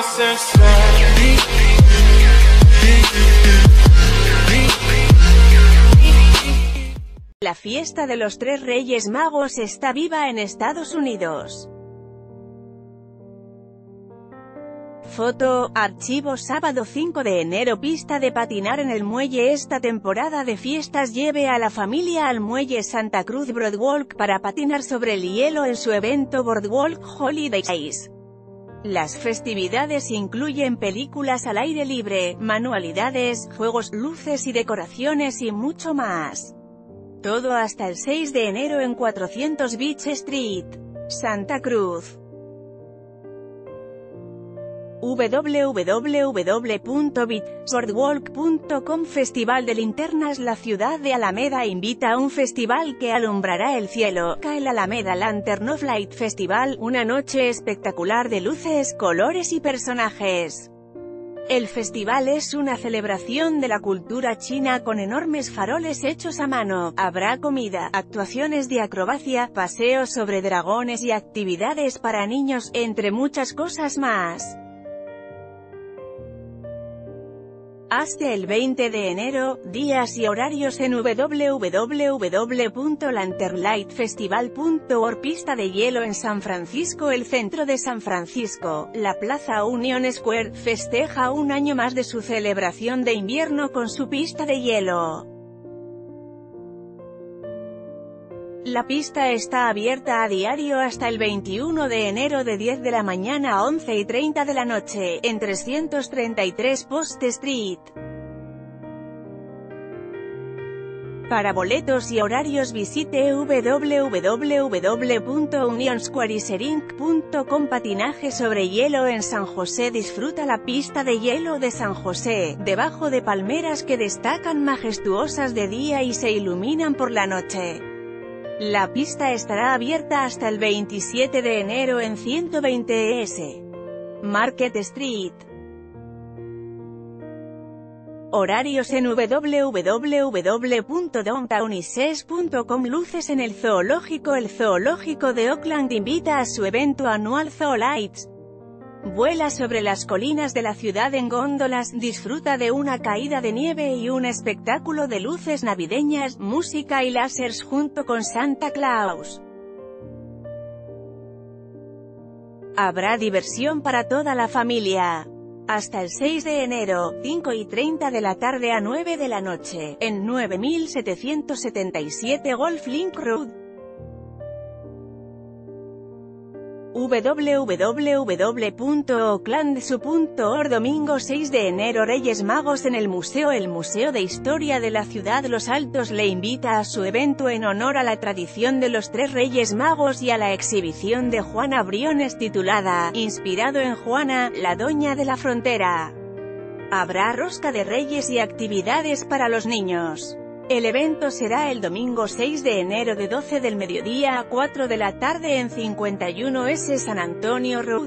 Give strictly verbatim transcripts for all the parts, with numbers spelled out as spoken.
La fiesta de los tres Reyes Magos está viva en Estados Unidos. Foto, archivo sábado cinco de enero. Pista de patinar en el muelle. Esta temporada de fiestas lleve a la familia al muelle Santa Cruz Boardwalk para patinar sobre el hielo en su evento Boardwalk Holidays. Las festividades incluyen películas al aire libre, manualidades, juegos, luces y decoraciones y mucho más. Todo hasta el seis de enero en cuatrocientos Beach Street, Santa Cruz. w w w punto beach boardwalk punto com Festival de Linternas. La ciudad de Alameda invita a un festival que alumbrará el cielo, el Alameda Lantern of Light Festival, una noche espectacular de luces, colores y personajes. El festival es una celebración de la cultura china con enormes faroles hechos a mano. Habrá comida, actuaciones de acrobacia, paseos sobre dragones y actividades para niños, entre muchas cosas más. Hasta el veinte de enero, días y horarios en w w w punto lantern light festival punto org. Pista de hielo en San Francisco. El centro de San Francisco, la Plaza Union Square, festeja un año más de su celebración de invierno con su pista de hielo. La pista está abierta a diario hasta el veintiuno de enero de diez de la mañana a once y treinta de la noche, en trescientos treinta y tres Post Street. Para boletos y horarios visite w w w punto union square inc punto com. Patinaje sobre hielo en San José. Disfruta la pista de hielo de San José, debajo de palmeras que destacan majestuosas de día y se iluminan por la noche. La pista estará abierta hasta el veintisiete de enero en ciento veinte East Market Street. Horarios en w w w punto downtown ices punto com. Luces en el zoológico. El zoológico de Oakland invita a su evento anual Zoo Lights. Vuela sobre las colinas de la ciudad en góndolas, disfruta de una caída de nieve y un espectáculo de luces navideñas, música y láseres junto con Santa Claus. Habrá diversión para toda la familia. Hasta el seis de enero, cinco y treinta de la tarde a nueve de la noche, en nueve mil setecientos setenta y siete Golf Link Road. w w w punto oakland zoo punto org. Domingo seis de enero. Reyes Magos en el Museo. El Museo de Historia de la Ciudad Los Altos le invita a su evento en honor a la tradición de los tres Reyes Magos y a la exhibición de Juana Briones titulada, inspirado en Juana, la Doña de la Frontera. Habrá rosca de reyes y actividades para los niños. El evento será el domingo seis de enero de doce del mediodía a cuatro de la tarde en cincuenta y uno East San Antonio Road.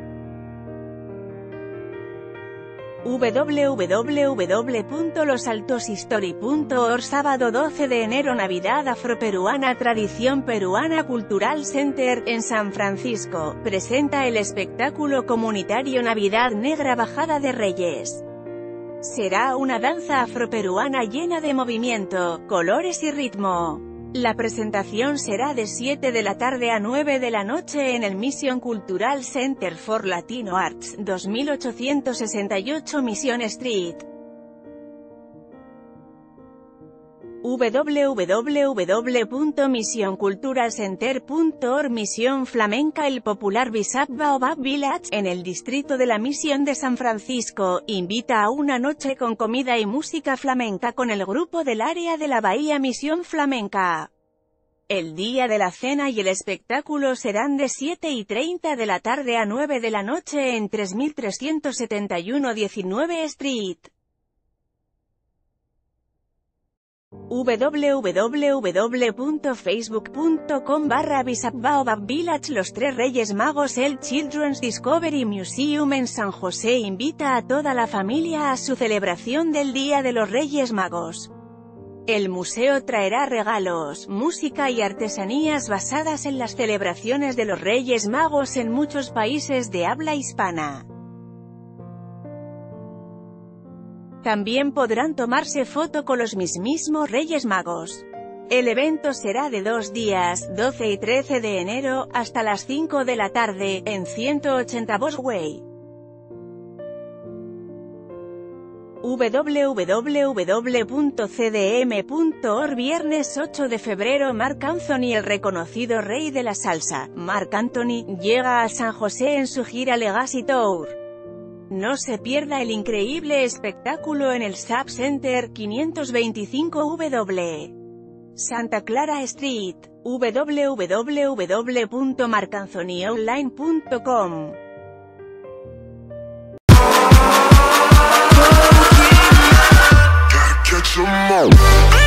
w w w punto los altos history punto org. Sábado doce de enero. Navidad Afroperuana. Tradición Peruana Cultural Center, en San Francisco, presenta el espectáculo comunitario Navidad Negra Bajada de Reyes. Será una danza afroperuana llena de movimiento, colores y ritmo. La presentación será de siete de la tarde a nueve de la noche en el Mission Cultural Center for Latino Arts, dos mil ochocientos sesenta y ocho Mission Street. w w w punto mission cultural center punto org. Misión Flamenca. El popular Bishop Baobab Village, en el distrito de la Misión de San Francisco, invita a una noche con comida y música flamenca con el grupo del área de la Bahía Misión Flamenca. El día de la cena y el espectáculo serán de siete y treinta de la tarde a nueve de la noche en tres mil trescientos setenta y uno diecinueve Street. w w w punto facebook punto com barra Bishop Baobab Village. Los tres Reyes Magos. El Children's Discovery Museum en San José invita a toda la familia a su celebración del Día de los Reyes Magos. El museo traerá regalos, música y artesanías basadas en las celebraciones de los Reyes Magos en muchos países de habla hispana. También podrán tomarse foto con los mismísimos Reyes Magos. El evento será de dos días, doce y trece de enero, hasta las cinco de la tarde, en ciento ochenta Bosway. w w w punto c d m punto org. Viernes ocho de febrero. Marc Anthony, el reconocido rey de la salsa, Marc Anthony, llega a San José en su gira Legacy Tour. No se pierda el increíble espectáculo en el Saab Center, quinientos veinticinco W Santa Clara Street. w w w punto marc anthony online punto com. Catch 'em all.